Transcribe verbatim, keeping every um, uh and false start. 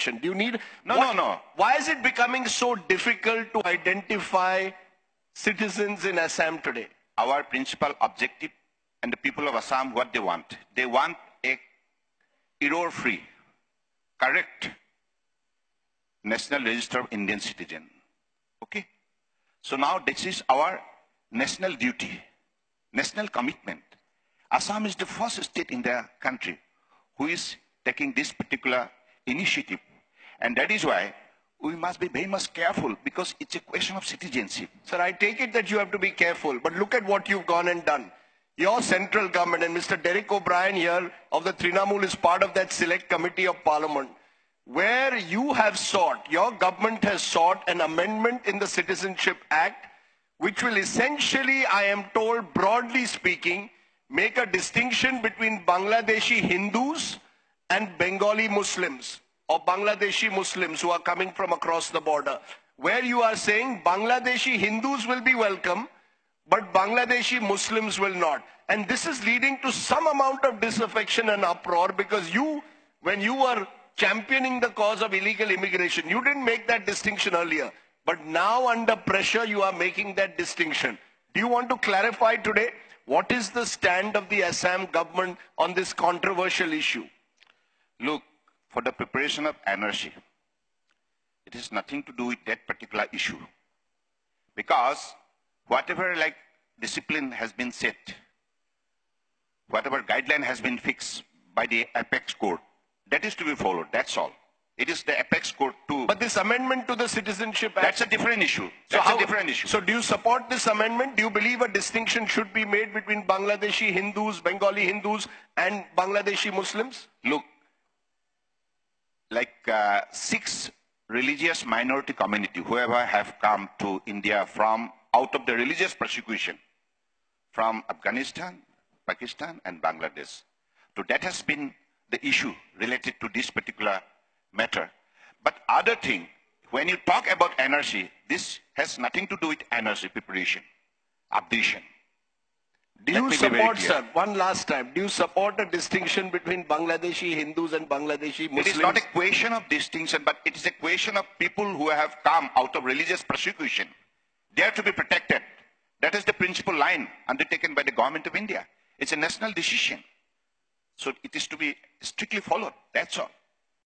Do you need... No, what, no, no. Why is it becoming so difficult to identify citizens in Assam today? Our principal objective and the people of Assam, what they want. They want a error-free, correct national register of Indian citizen. Okay? So now this is our national duty, national commitment. Assam is the first state in the country who is taking this particular initiative. And that is why we must be very much careful, because it's a question of citizenship. Sir, I take it that you have to be careful, but look at what you've gone and done. Your central government, and Mister Derek O'Brien here of the Trinamool is part of that select committee of parliament, where you have sought, your government has sought an amendment in the Citizenship Act, which will essentially, I am told, broadly speaking, make a distinction between Bangladeshi Hindus and Bengali Muslims, or Bangladeshi Muslims who are coming from across the border, where you are saying Bangladeshi Hindus will be welcome, but Bangladeshi Muslims will not. And this is leading to some amount of disaffection and uproar, because you, when you were championing the cause of illegal immigration, you didn't make that distinction earlier. But now under pressure, you are making that distinction. Do you want to clarify today what is the stand of the Assam government on this controversial issue? Look, for the preparation of N R C, it has nothing to do with that particular issue. Because whatever like discipline has been set, whatever guideline has been fixed by the apex court, that is to be followed, that's all. It is the apex court too. But this amendment to the Citizenship Act... That's a different issue. That's so how, a different issue. So do you support this amendment? Do you believe a distinction should be made between Bangladeshi Hindus, Bengali Hindus and Bangladeshi Muslims? Look, like uh, six religious minority community, whoever have come to India from out of the religious persecution from Afghanistan, Pakistan and Bangladesh. So that has been the issue related to this particular matter. But other thing, when you talk about N R C, this has nothing to do with N R C preparation, updation. Do you support, sir, one last time, do you support a distinction between Bangladeshi Hindus and Bangladeshi Muslims? It is not a question of distinction, but it is a question of people who have come out of religious persecution. They are to be protected. That is the principal line undertaken by the government of India. It's a national decision. So it is to be strictly followed. That's all.